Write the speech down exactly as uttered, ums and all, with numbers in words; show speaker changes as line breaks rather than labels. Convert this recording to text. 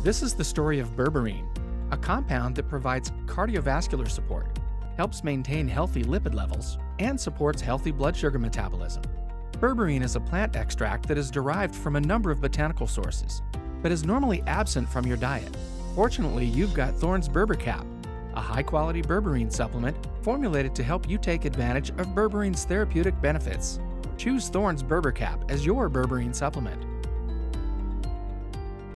This is the story of berberine, a compound that provides cardiovascular support, helps maintain healthy lipid levels, and supports healthy blood sugar metabolism. Berberine is a plant extract that is derived from a number of botanical sources, but is normally absent from your diet. Fortunately, you've got Thorne's Berbercap, a high-quality berberine supplement formulated to help you take advantage of berberine's therapeutic benefits. Choose Thorne's Berbercap as your berberine supplement.